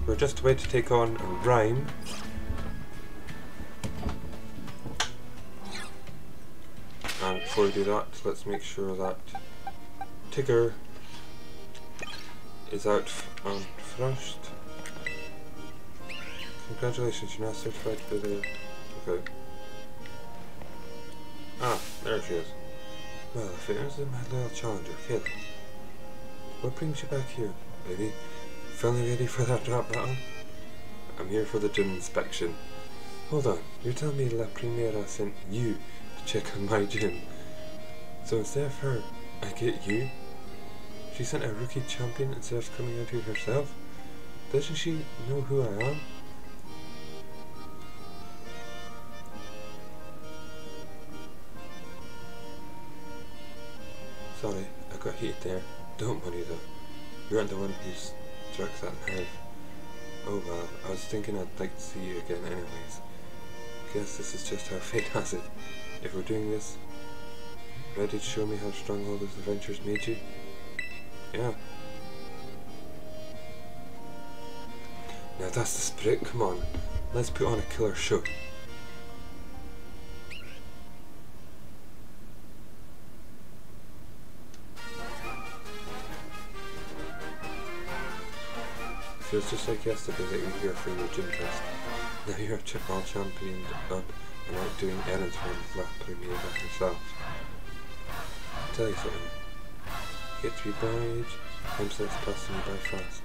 we're just about to take on Rhyme. And before we do that, let's make sure that Tigger is out and first. Congratulations, you're now certified for the... Okay. Ah, there she is. Well, if it isn't my loyal challenger, Caleb. What brings you back here, lady? Finally ready for that rap battle? I'm here for the gym inspection. Hold on, you're telling me La Primera sent you to check on my gym? So instead of her, I get you? She sent a rookie champion instead of coming out here herself? Doesn't she know who I am? Sorry, I got heated there. Don't worry though. You aren't the one who struck that nerve. Oh well, I was thinking I'd like to see you again anyways. Guess this is just how fate has it. If we're doing this, ready to show me how strong all those adventures made you? Yeah. Now that's the spirit, come on. Let's put on a killer show. Feels just like yesterday that you were here for your gym test. Now you're a Chipball champion up and out doing errands for La Primera herself. I'll tell you something. Get to be my age, time starts passing you by fast.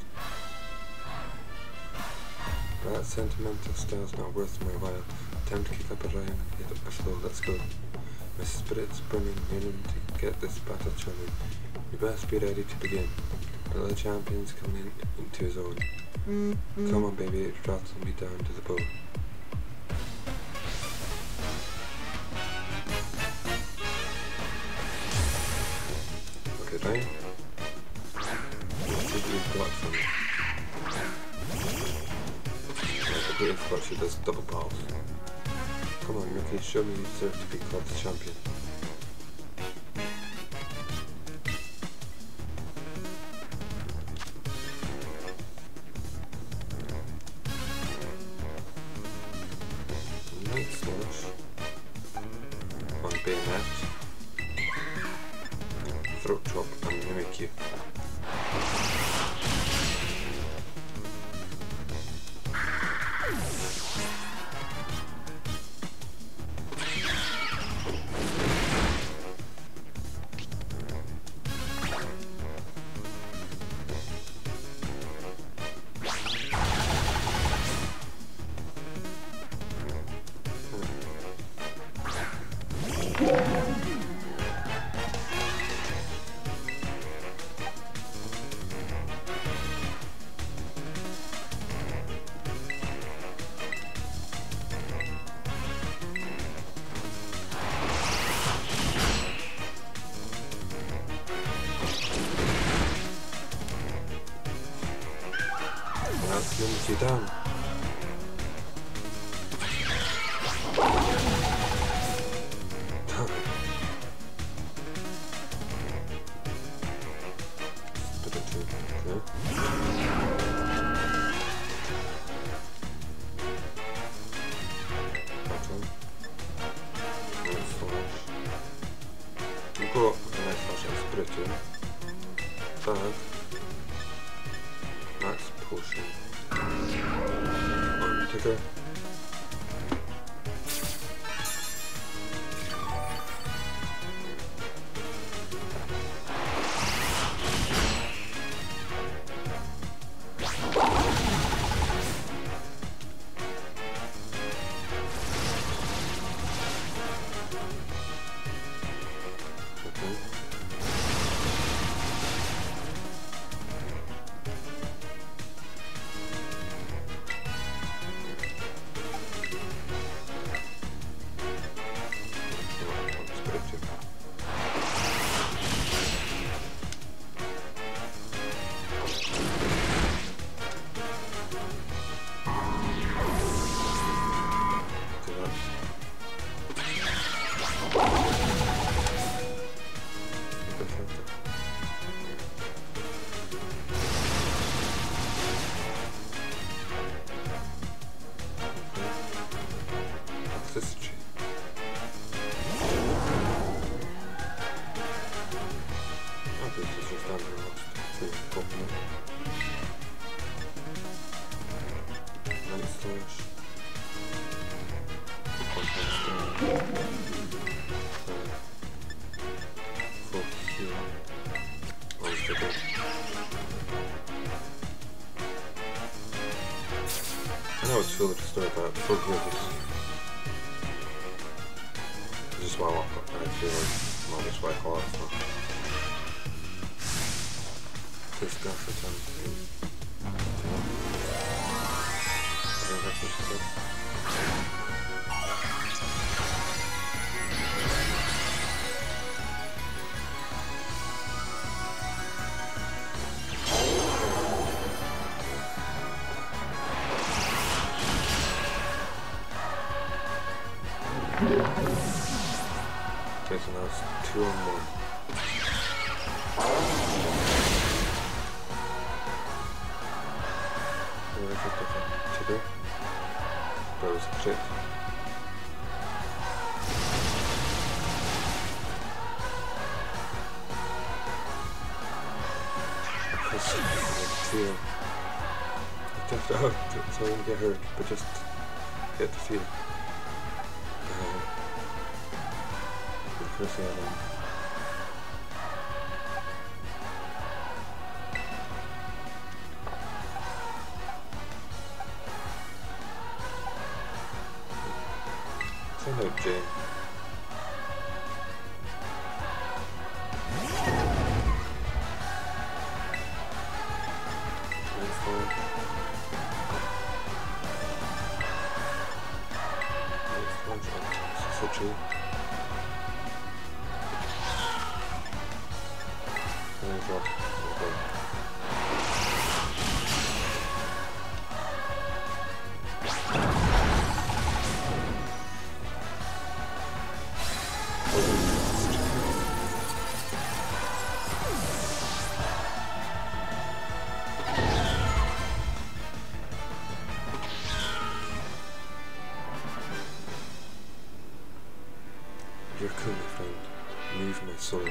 That sentimental style's not worth my while. Time to kick up a rhyme and get up the flow, let's go. My spirit's burning, yearning to get this battle charming. You best be ready to begin. The little champion's coming into his own. Come on baby, rattle me down to the bone. Okay, Ryan. What should we got from me? I completely forgot she does double balls. Come on rookie, show me you deserve to be called the champion. On bayonet, throat chop and mimic you. That's you down. Go up with a nice flash and split it. Bag. Max potion. On Tigger. Is this a tree? Oh, this is just down the road to open it. Nice storage. For here. Where's the door? I know it's full of store, but full here this is why I feel like mom is why I call it so. This guy for time to I don't have to say. Okay, so now it's 2 on 1. Where is it different to do? That was a trick. Feel. Just out so I don't get hurt, but just get the feel. The first thing I done. Send out Jane. Tree. And then drop. Okay. You're cool, my friend. Move my soul.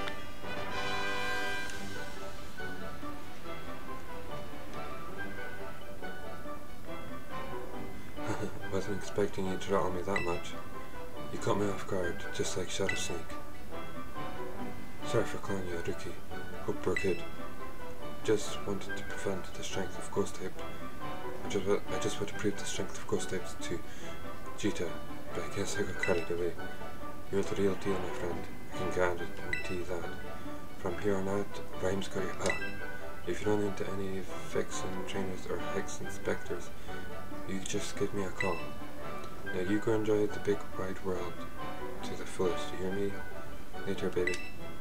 Wasn't expecting you to rattle me that much. You caught me off guard, just like Shadow Snake. Sorry for calling you a rookie. Hope we're good. Just wanted to prevent the strength of Ghost Type. I just want to prove the strength of Ghost Types to Jita, but I guess I got carried away. You're the real deal, my friend. I can guarantee that. From here on out, Rhyme's got your back. If you run into any Vixen trainers or Hex inspectors, you just give me a call. Now you go enjoy the big wide world to the fullest, you hear me? Later, baby.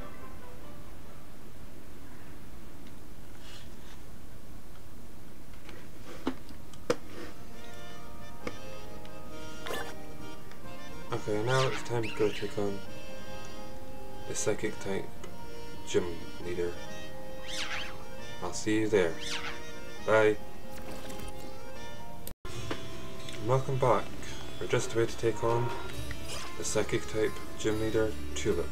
Okay, now it's time to go take on the Psychic type gym leader. I'll see you there. Bye. Welcome back. We're just about to take on the Psychic type gym leader, Tulip.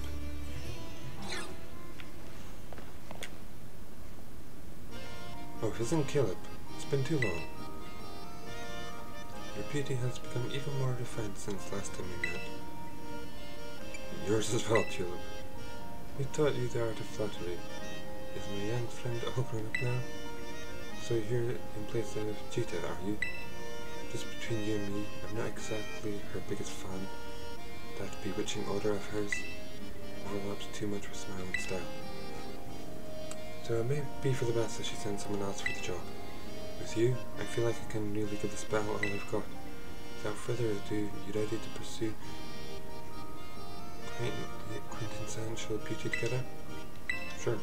Oh, it isn't Caleb. It's been too long. Your beauty has become even more refined since last time we met. Yours as well, Tulip. We taught you the art of flattery. Is my young friend all grown up now? So you're here in place of Jita, are you? Just between you and me, I'm not exactly her biggest fan. That bewitching odor of hers overlaps too much with smile and style. So it may be for the best that she sends someone else for the job. With you, I feel like I can really give the spell all I've got. Without further ado, you ready to pursue quintessential beauty together? Sure.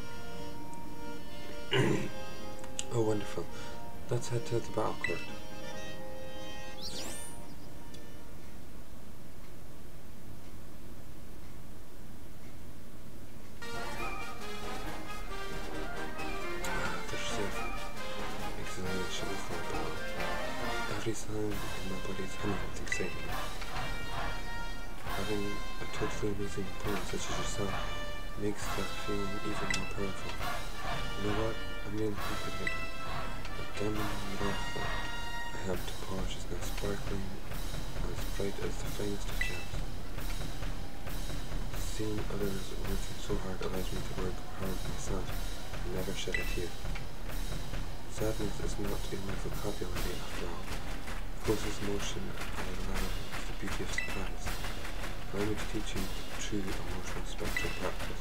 Oh, wonderful. Let's head to the battle court. Every sound in my body is humming with excitement. Having a totally amazing opponent such as yourself makes that feeling even more powerful. You know what? I'm really happy right now. The diamond miracle I have to polish is now sparkling and as bright as the finest of gems. Seeing others working so hard allows me to work hard myself and never shed a tear. Sadness is not in my vocabulary after all. The closest emotion I allow is the beauty of surprise. Allow me to teach you true emotional spectrum practice.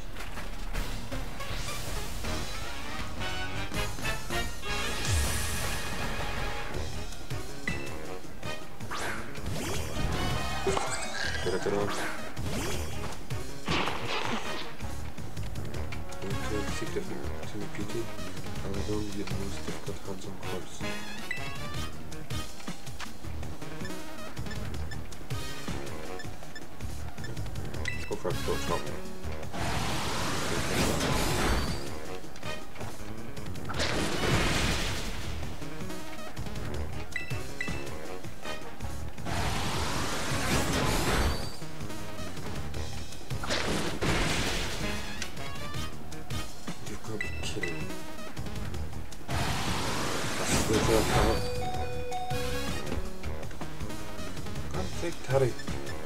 Did I get on? Want to seek different to beauty? I will only be the most difficult hands-on course. Go for a throat chop. You've got to be kidding me. That's the third power. God's sake, Teddy.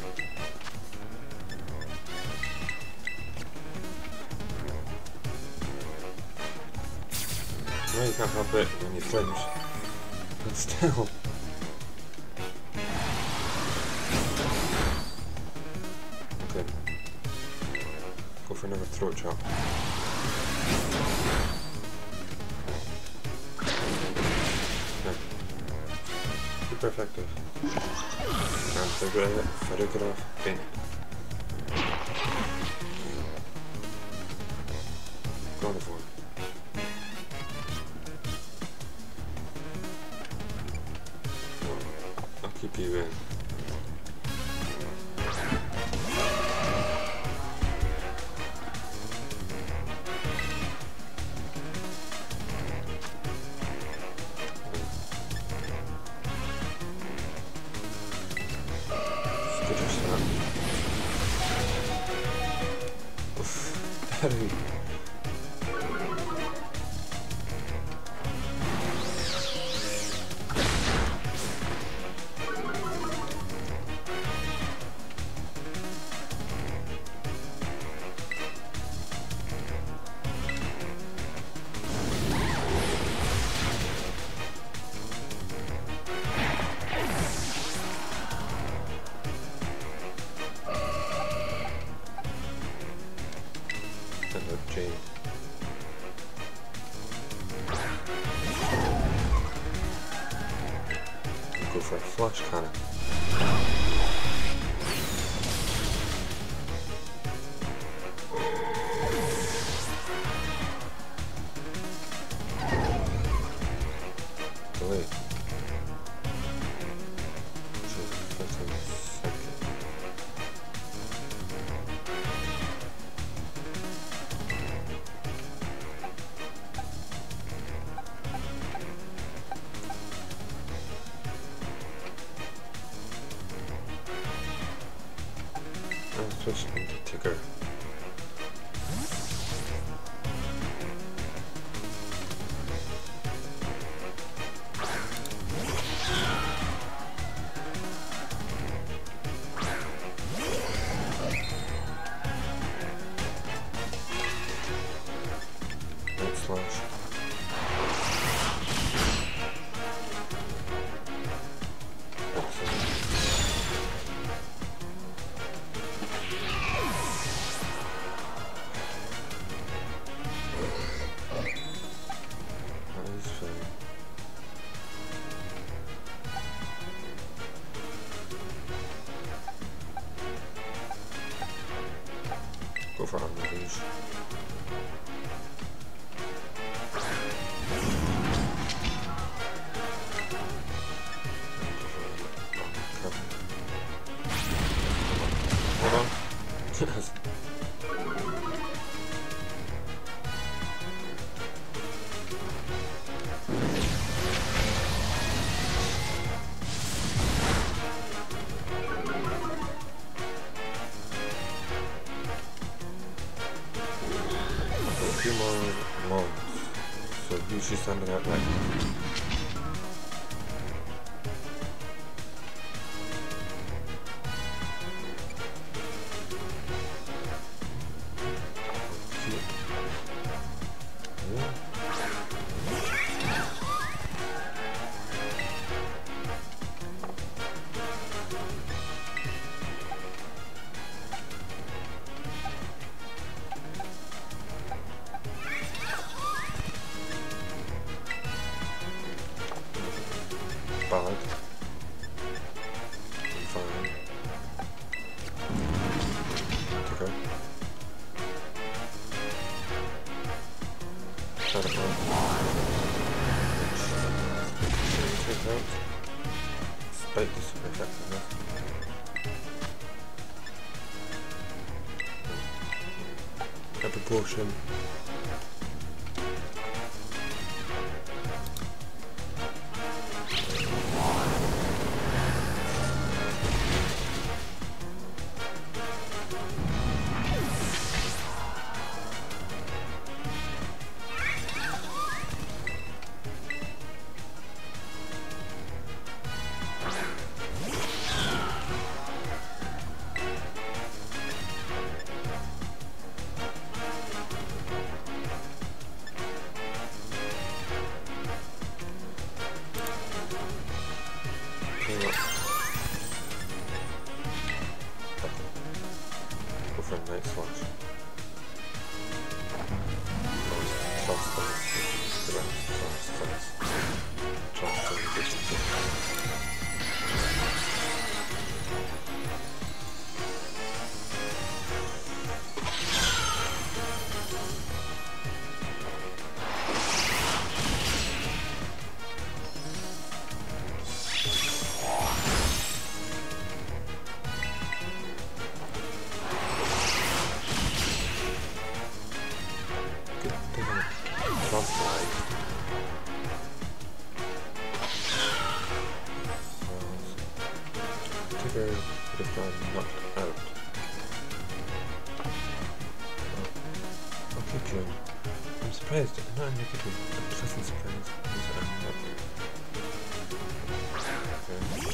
No, you can't help it when you flinch, but still. Okay. Go for another throat chop. Okay. Super effective. And if I do get off, faint. Carnivore. I'll keep you in. Good as that. Oof. Daddy. Jane. Go for a flush cannon. Delay. Switch into Ticker. Right slash. Go for armor rouge. Hold on. she's standing out right. Bad. I'm fine. Take her. Shut up, man. Take out. Despite the super effectiveness. A proportion. Go for a night slash. Tigger would have gotten knocked out. I'll keep going. I'm surprised, not a negative, a pleasant surprise, because I'm not. Okay.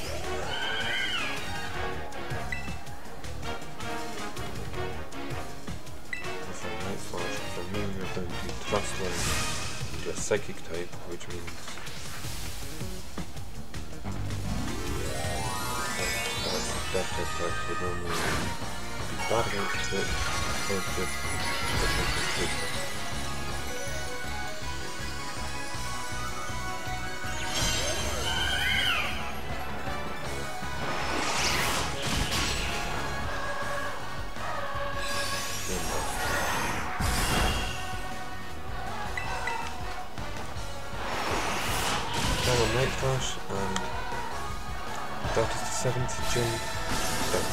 For a night slash, for me you're going to be thrustling into a psychic type, which means that type attacks would normally be bad against it, or just Night Slash, and that is the 7th gym done.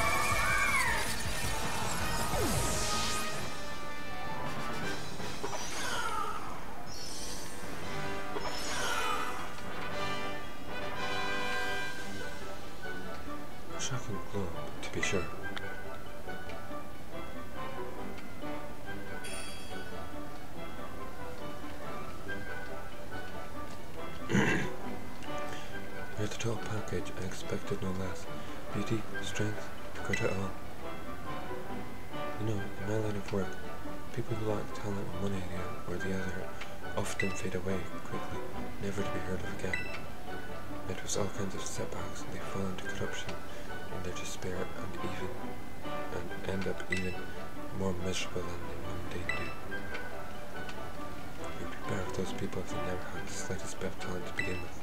Shocking glow, to be sure. You're the total package, I expected no less. Beauty, strength, you've got it all. You know, in my line of work, people who lack talent in one area or the other often fade away quickly, never to be heard of again. It was all kinds of setbacks, and they fall into corruption in their despair and end up even more miserable than they mundane do. It would be better if those people if they never had the slightest bit of talent to begin with.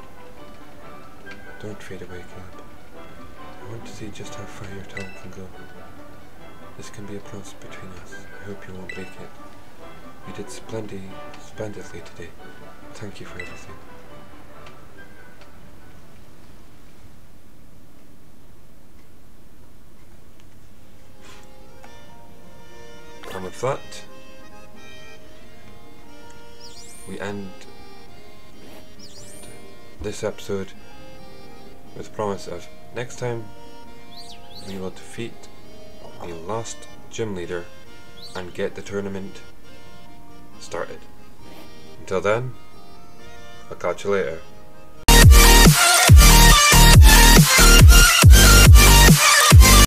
Don't fade away, Caleb. I want to see just how far your talent can go. This can be a promise between us. I hope you won't break it. You did splendidly today. Thank you for everything. And with that, we end this episode with the promise of next time we will defeat the last gym leader and get the tournament started. Until then, I'll catch you later.